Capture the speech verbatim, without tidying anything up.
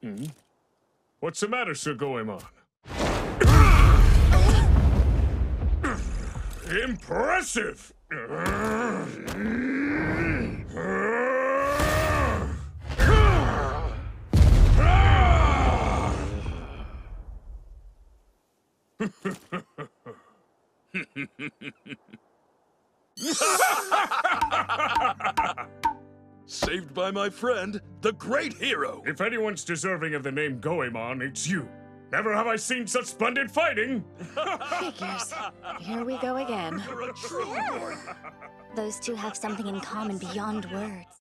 Hmm? What's the matter, Sir Goemon? Impressive! Saved by my friend, the great hero! If anyone's deserving of the name Goemon, it's you. Never have I seen such splendid fighting! Figures. Here we go again. You're a true warrior! Those two have something in common beyond words.